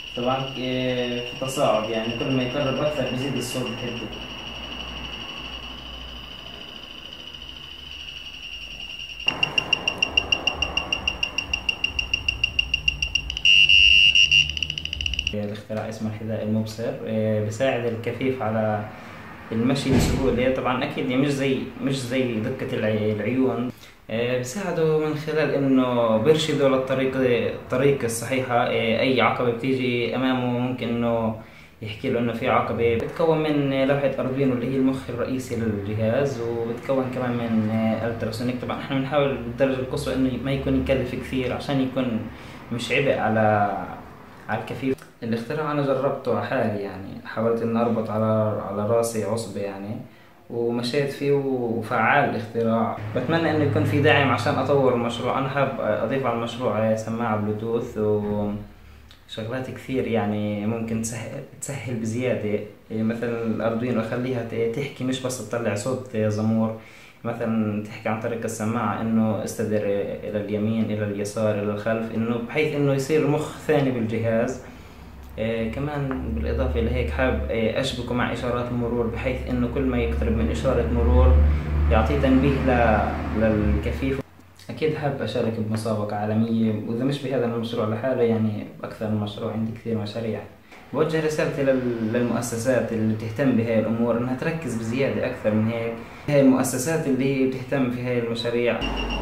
طبعا في تصاعد، يعني كل ما يقرب أكثر بيزيد الصوت بحده. الاختراع اسمه الحذاء المبصر، بيساعد الكفيف على المشي بسهولة. طبعا أكيد يعني مش زي دقة العيون. بيساعده من خلال إنه بيرشده الطريق الصحيحة. أي عقبة بتيجي أمامه ممكن إنه يحكي له إنه في عقبة. بتكون من لوحة أردوينو اللي هي المخ الرئيسي للجهاز، وبتكون كمان من التراسونيك. طبعا احنا بنحاول بالدرجة القصوى إنه ما يكون يكلف كثير عشان يكون مش عبء على الكفيف. الاختراع أنا جربته على حالي، يعني حاولت إن أربط على راسي عصبة يعني، ومشيت فيه وفعال الاختراع. بتمنى إنه يكون في دعم عشان أطور المشروع. أنا حاب أضيف على المشروع سماعة بلوتوث وشغلات كثير يعني ممكن تسهل بزيادة. مثلا الأردوينو أخليها تحكي، مش بس تطلع صوت زمور. مثلا تحكي عن طريق السماعة إنه استدر إلى اليمين إلى اليسار إلى الخلف، إنه بحيث إنه يصير مخ ثاني بالجهاز. كمان بالإضافة لهيك حاب أشبكه مع إشارات المرور، بحيث إنه كل ما يقترب من إشارة مرور يعطيه تنبيه للكفيف. أكيد حاب أشارك بمسابقة عالمية، وإذا مش بهذا المشروع لحاله يعني بأكثر من مشروع. عندي كثير مشاريع. بوجه رسالتي للمؤسسات اللي بتهتم بهاي الأمور إنها تركز بزيادة أكثر من هيك. هاي المؤسسات اللي هي بتهتم في هاي المشاريع